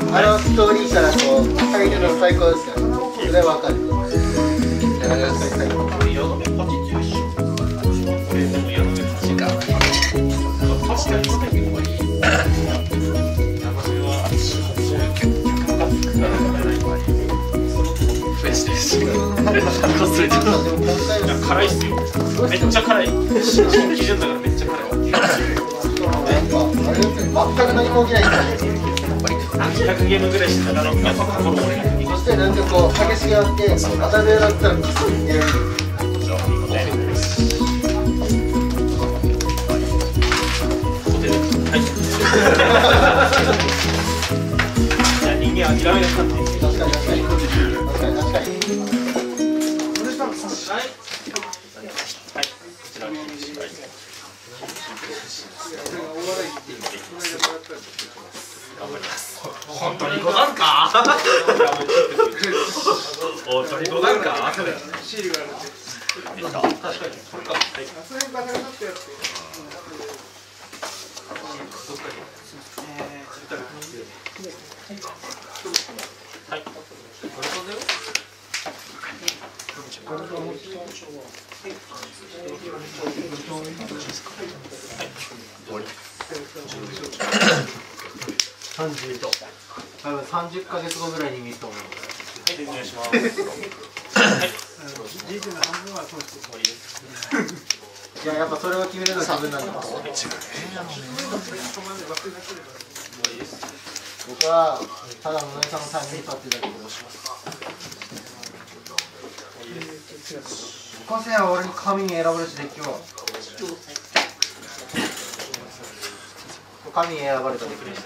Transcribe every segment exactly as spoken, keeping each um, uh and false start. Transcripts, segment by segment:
あのストーリーからこう入るの最高ですよ。それわかる。 辛いっすよ。めっちゃ辛い。新基準だからめっちゃ辛い。 全く何も起きないですね。 ひゃくゲームぐらいしてたら、やっぱ心折れる。 そしてなんかこう激しくなって当たるだったらキスっていう。 じゃあ人間諦めなかった。 確かに確かに確かに確かに。 本当にござるか？本当にござるか？シールがあるんで。確かにこれか。それバカになってやって。どっかに。はい。これ飛んでる？ さんじゅうど。多分さんじゅっかげつごぐらいに見ると思います。 はい、お願いします。 人生の半分はそうして終わりです。いや、やっぱそれを決めるのは自分なんだ。僕はただの野井さんのタイムに立ってだけど。おかせや俺に神に選ばれしデッキを。神に選ばれたデッキでした。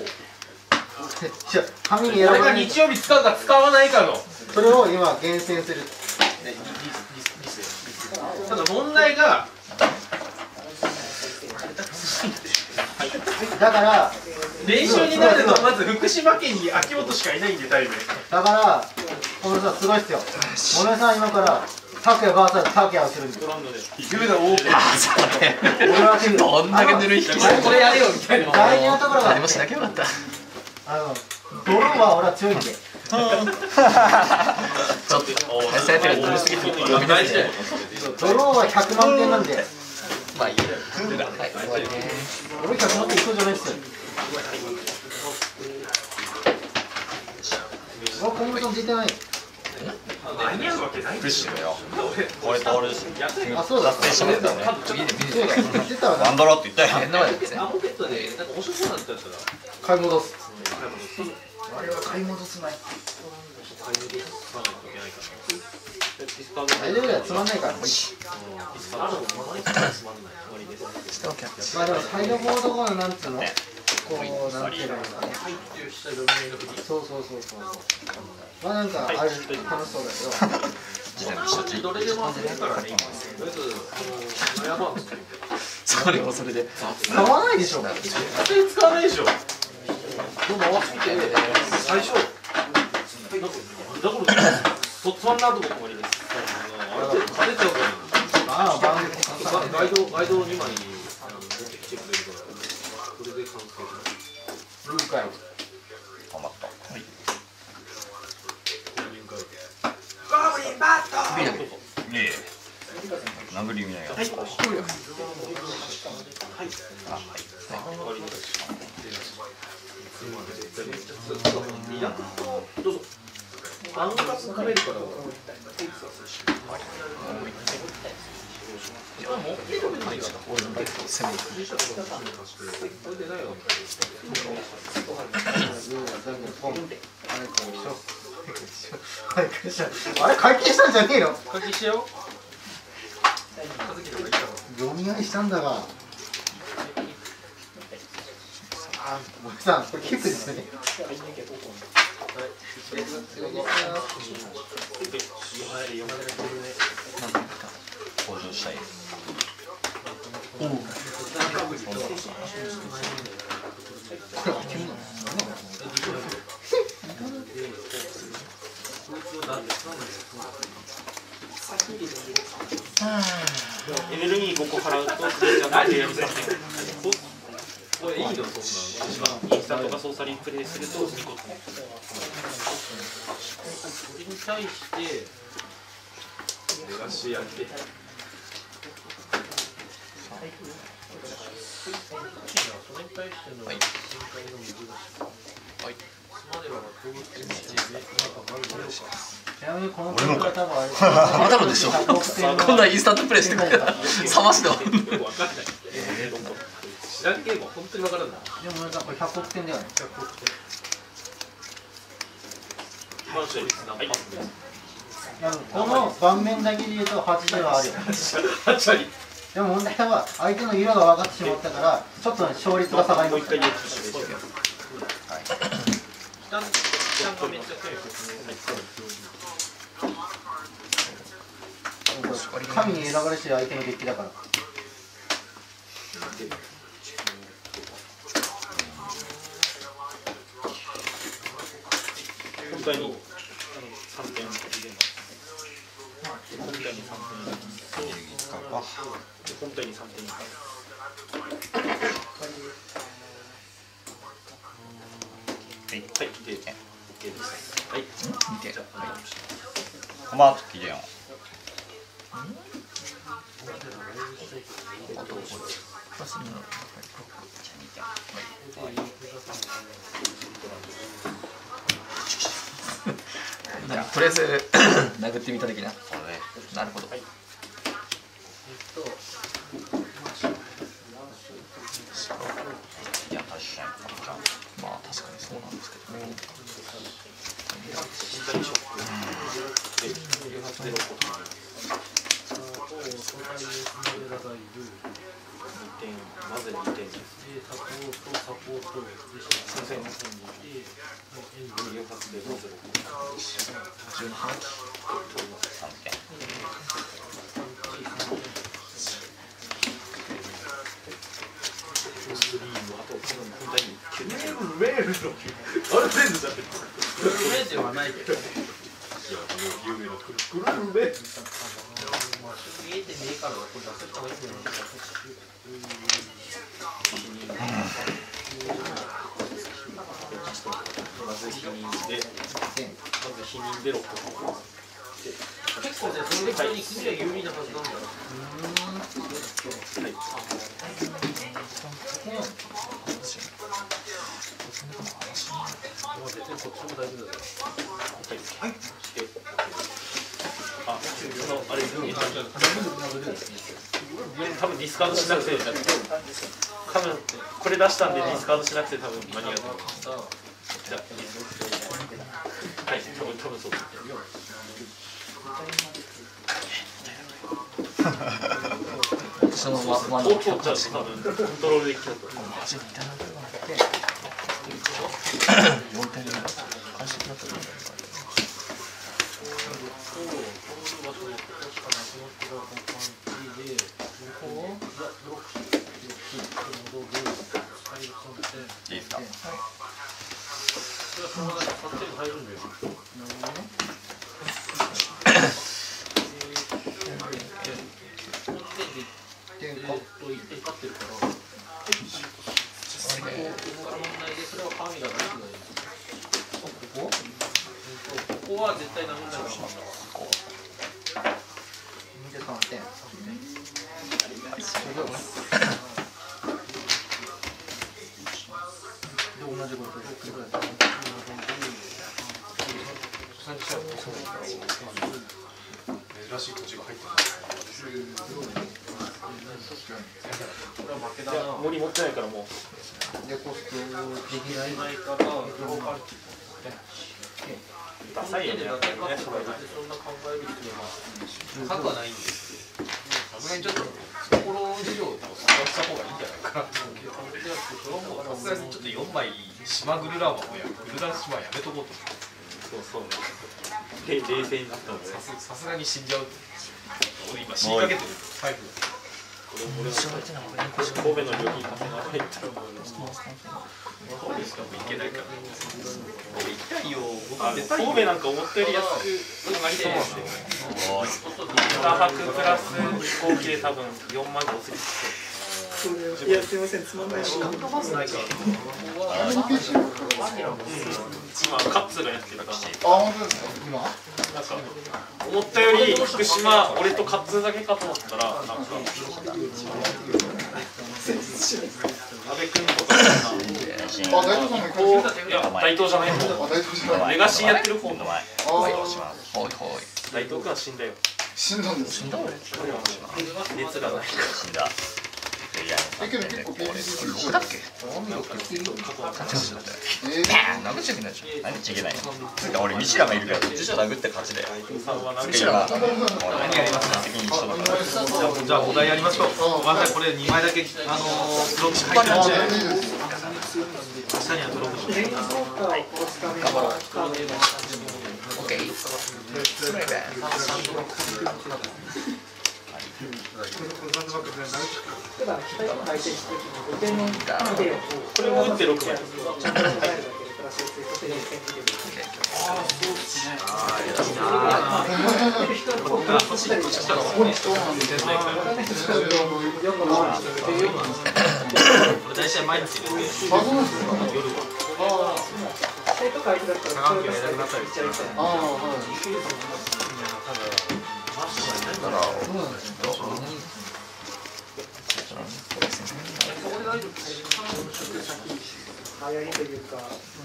紙に選ばれ俺が日曜日使うか使わないかのそれを今厳選する。 ただ問題がだから練習になるのはまず福島県に秋元しかいないんでタイムだから小室さんすごいっすよ。小室さん今から拓也バーサー拓也をするんです。 言うなオープン俺はどんだけぬるい人これやれよみたいな大事なところが何もしなきゃよかった。 あのドローは俺は強いんで。 ちょっと林さんやってるとすぎて読み出せない。 ドローはひゃくまんてんなんで。 まあいいや。はい終わりね。 俺ひゃくまんてん一緒じゃないっすよ。僕小室さん出てない。 間に合うわけないプッシュよ。これ通るし。 あ、そうだ。 脱線しますからね。次で見て。 出たわね。 頑張ろうって言ったよ。変なわけですね。 アホケットでなんか面白そうなんだったら買い戻す。あれは買い戻すまい。大丈夫だよ、つまんないから。まあでも最後ボードがなんつうの、こうなんていうのかね。そうそうそうそう。まあなんかあれ楽しそうだけど。 どれでも遊べるからね今。とりあえずあのヤバそれもそれで。 使わないでしょ。 絶対使わないでしょ。どうも合わせて最初だからとつまんなとこ終わりです。あれで勝てちゃうから。 ああ、番組ガイドガイドをにまい持ってきてくれるから、それで完成。 ルーカイ。 頑張った。はい。 ゴブリンバット。 いえいえ。殴り見ないよ。はい。あ、はい。 終わりです。どうぞ。アンカツ食べるから。 あれ会計したんじゃねえの？ 会計しよう。 読み合いしたんだが。あ、森さん、これキープですよね。 向上したい。 おお。 エネルギーごこ払うとじゃないでやりません。 これいいのソースなの。インスタとかソーサリープレイするとにこ。それに対してレガシーやって。それに対しての展開の難しさ。はい。まではどうしてちなみにこの曲は多分あれまたのでしょ。今度はインスタントプレイしてくれ。冷ましては。 よくわかんない。知らんゲームは本当にわからんな。 でもなんかこれひゃくおくてんだよね。 ひゃくおくてん。マンション率何パーセント？ この盤面だけで言うとはちじゅうはあるよ。 はち割。 でも問題は相手の色が分かってしまったからちょっと勝率が下がります。もう一回言うとしてはい。神に選ばれし相手のデッキだから。 本体にさんてん入れます。本体にさんてん入れます。本体にさんてん入れます。はい、で、OK です。はい、 見て。こまつきでよ。 とりあえず殴ってみた的な。なるほど。 いや確かに。 まあ確かにそうなんですけど。 まずにてんです。サポート、サポート、先生の方にいて、よん発でどうする？ じゅうはち。 さんてん。 スリーの後、本体にきゅうてん。メールのきゅうてん。あれ全部だって。メールではないけど。いや、あの有名なクルクルメ。見えてねえからこれ出せた方がいいんじゃないですか。まず否認で、まず否認でろっこ。結構じゃあそれで仮に次は有利なはずなんだよ。はい。絶対こっちも大丈夫だよ。はい。あ、そのあれ多分ディスカードしなくて、多分これ出したんでディスカードしなくて多分間に合うと思います。じゃあ、はい、多分多分そうです。 そのままこう取っちゃうと多分コントロールできちゃうと。 よんてんで返してください。 いいですか。 ここは絶対ダメだから。珍しい土地が入ってる。森持ってないからもう。 でコストできないから。ダサいよね。そんな考える必要は核はないんです。さすがにちょっと心事情を探した方がいいんじゃないかな。さすがにちょっとよんまい島グルラーマンをやグルラー島やめとこうと。そうそう。冷静になったので。さすがに死んじゃう。俺今死にかけてるタイプ。神戸の料金稼がないと思う。そうですかもいけないから。俺行きたいよ。神戸なんか思ったより安く上がりそうなんで。にはくプラス飛行機で多分よんまんごせんえん。 いやすみませんつまんないし。 まずないから。今カッツがやってるから。 あ、本当ですか。今。 なんか思ったより福島俺とカッツだけかと思ったらなんか。阿部君とかあ、大東さんもこういや大東じゃない方。 あ、大東じゃない。 レガシーやってる方の前。 あほいほい。 大東君は死んだよ。 死んだんです。 死んだ俺。 熱がない。 死んだ。 え、けど結構 ピーピーシーろくだっけ？ え殴っちゃいけないでしょ。 何ちゃいけないの？俺ミシラがいるから辞書殴って勝ちだよ。 ミシラが何やりますか？責任一緒だから。 じゃあお題やりましょう。ごめんなさいこれにまいだけあのブロック入ってるんで。下にはブロックします。 頑張ろう。オッケー。スメイベン。 これも打ってろくまい。大体毎日夜鏡がやらなくなったりしてる。 ああ、はい。 流行りというか、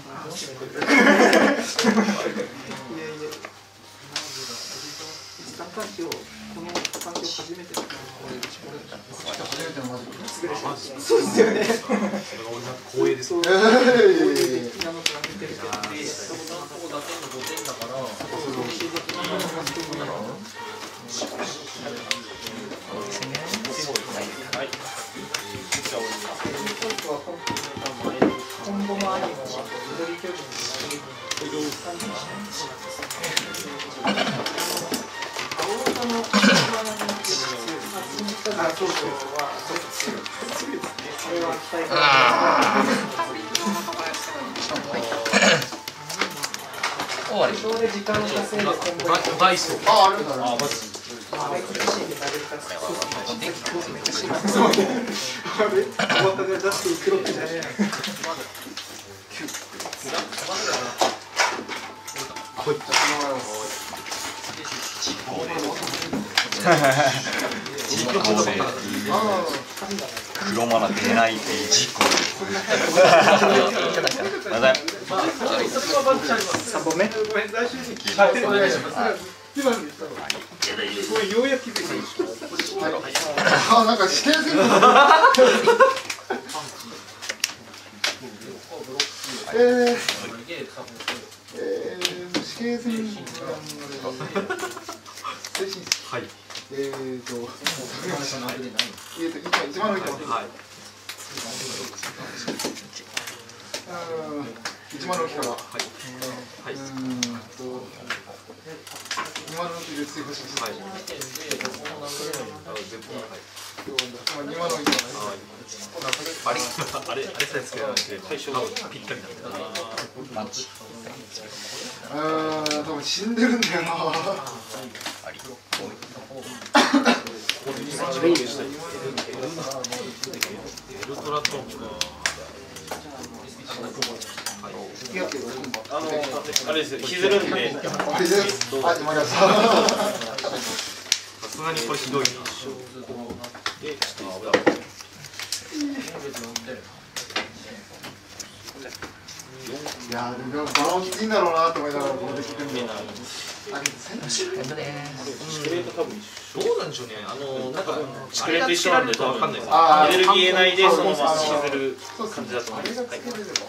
三冠機をこの三冠機を初めて初めてのマジック。そうですよね。 光栄です。 そう。今後もありの緑巨人終わり。 それで時間を稼いで今後ダイソー。 あ、あるんだ。あ、マジ。 あれ厳しいんで投げたそうね。 あれおばたが出していくロックじゃねえこいつ。 事故で黒マナ出ないっていう事故で。 三本目。 ようやく気づいた。あ、なんか指定する。えー、えー、死刑戦はい。 えーと、えーと、一番の人。 はい。 一番の大きから。 はい。 うんと、二万の大きで追加します。はい。二万の大き。 あれ、あれ、あれさえつけられて、対象がぴったりなんだよな。 マッチ。 ああ、多分死んでるんだよな。 ウルトラトンか。あの、あれですよ、引きずるんで。 あれです。はい、今やった。 さすがにこれひどいな。で、ちょっと危ない。 いやー、でもバロンっていいんだろうなと思いながらこれで聞くんで。あ、 シクレート多分一緒。どうなんでしょうね。あのなんかシクレート一緒なんでわかんないです。エネルギー内でそのまま引きずる感じだと思います。はい。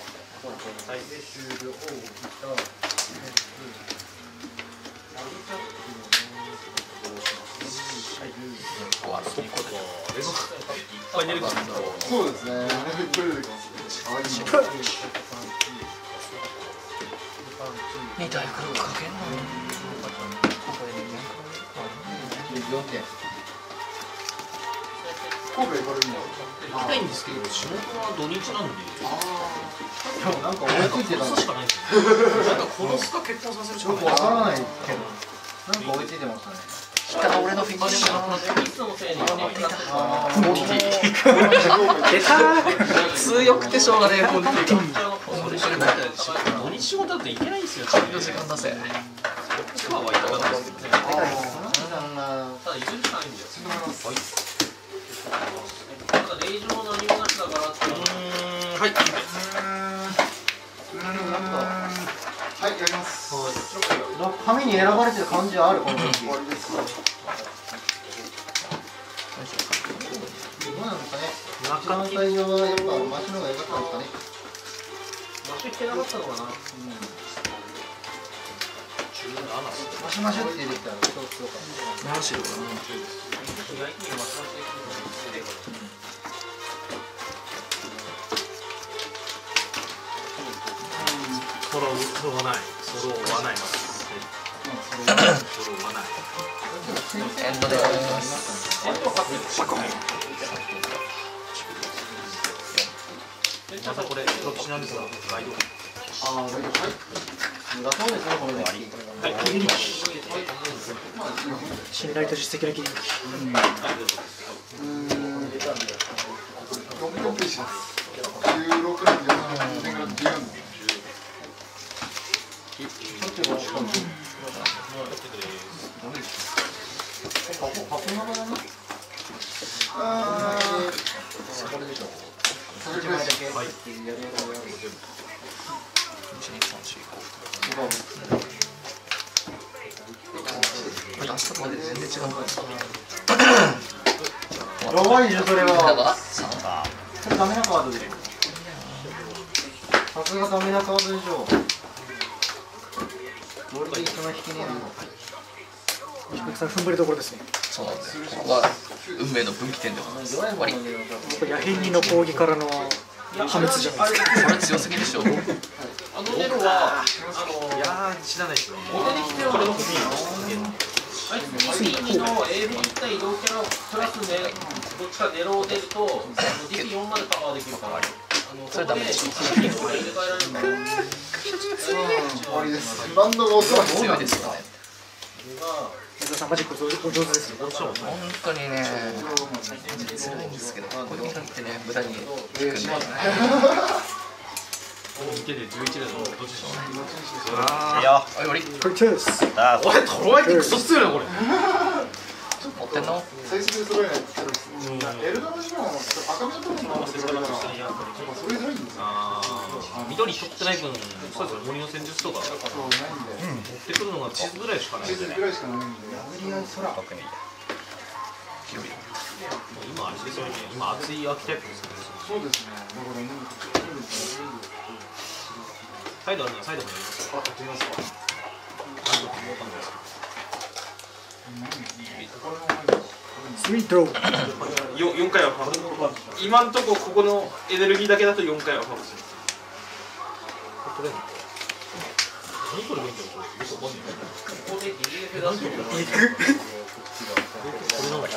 そうですね。 に大黒かけんの。 神戸行かれるの。 行きたいんですけど、仕事は土日なんで。 でもなんか思いついてた。 しかないですよ。なんか殺すか結婚させるしかない。 わからないけど。なんか追いついてましたね。 北が俺のフィニッシュ。 いつのせいに。 ああ、 強くてしょうがねえ本当に。 土日仕事だといけないんですよ。 時間出せ。 今は行ったことないですけどね。 ただただいるしかないんだよ。ただ令状何もなしだからっていうのは。はい。 はい、やります。 紙に選ばれてる感じはあるこの時。 終わりです。 どうなのかね。一番最初はやっぱマシの方が良かったんですかね。 マシ来てなかったのかな。 マシマシって入れたらそう強かった。 マシだな。 意外にマシマシできるのソロソロはない。ソロはないます。ソロはない。 エンドで。 またこれ特殊なんですが、ガイド。 ああ、はい。だそうですね、これで。 はい。 信頼と実績の切り抜き。 六コピーします。十六年、十七年から十四年。ああ、これでしょ。それぐらいだけ。はい。 明日まで全然違う。 やばいでしょそれは。ダメなカードでしょ。さすがダメなカードでしょ。これで一番引きねえの。 菊池さん踏ん張りどころですね。 そうなんだよ。ここは運命の分岐点でもある。終わり。 これ野変人の攻撃からの破滅じゃないですか。 それ強すぎでしょ。 あのネロは、あの、 いやー知らないですね。 モテに来てはこれも不明。あいつ ディーピー の エーブイ 対移動キャラプラスね、どっちかネロを出ると ディーピーよん までカバーできるから、あのそれダメでしょ。入れ替えられるから。 終わりです。バンドが遅い。 強いですよね。 水田さんマジックお上手ですよ。 本当にね、辛いんですけど、こういうのってね、無駄に行くんで。 見ててじゅういちねんのどっちでしょう。 いやあ、よりこれチェイス。 だおい、トロワイってクソ強いなこれ。 持ってんの？ 最速で揃えないと。エルドラジの赤身のところのそれがそれじゃないんですよ。 ああ、緑取ってない分、そうですよ、森の戦術とか持そうないんで。 ってくるのが地図ぐらいしかないんでね。 地図ぐらいしかないんで。 特に今あれですよね、今熱いアーキタイプですよね。 そうですね。だからなんかサイドあるならサイドもやりますよ。 あ、やってみますか。 何度かもわかんないですスイートロー。 よんかいはパーフェクト。今んとこここのエネルギーだけだとよんかいはパーフェクト。 これ何これ見てるこれよくわかんない。ここで ディーエフ 出すのかな。これなんだ。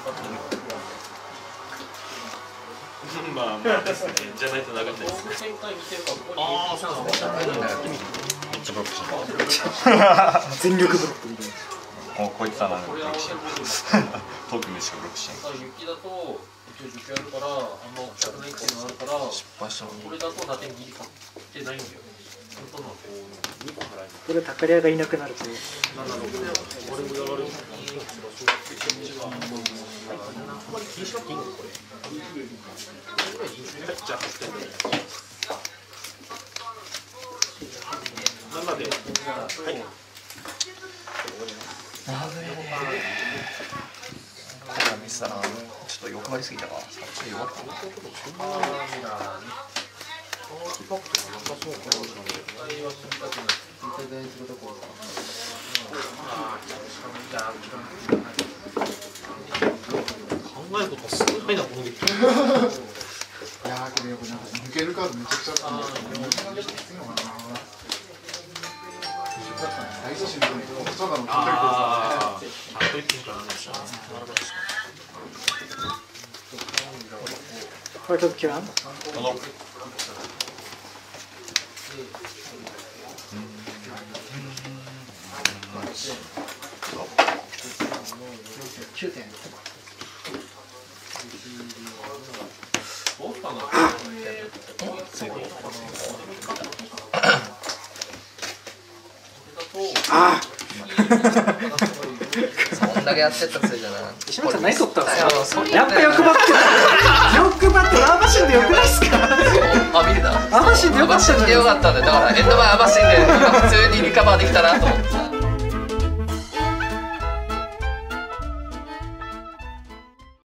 まあまあですね。じゃないとなかったですね。 ああ、そうなんですね。 めっちゃブロックし全力ブロックみたいな。 た。もうこいつはなんかブロックしん。トークンでしかブロックしん。 雪だと一応じゅっキャあるから、あんま置きたくないっていうのがあるから、こ失敗したの。 れだと打点ギリ買ってないんだよね。本当のはこうにこ払いこれタカリアがいなくなると。 ななろくで俺もやられる。気にしなくていいのこれ。じゃあななで、はい。 ミスだな。ちょっと欲張りすぎたか。ちょっと弱かった。 考えることすごいなこの劇。 いやー、これやっぱなんか抜けるカードめちゃくちゃあったんで、もう一回きついのかな。大写真のとこただのああ、ちゃんと一品からね。 これちょっとキラン。 きゅうてん。 あそんだけやってったせいじゃない。 石村さん何取ったんですか。 そうやっぱ欲張って欲張ってアバシンでよくないですか。 あ、見れた。 アバシンでよかったんじゃないでよかったんだよ。だからエンド前アバシンで普通にリカバーできたなと思って。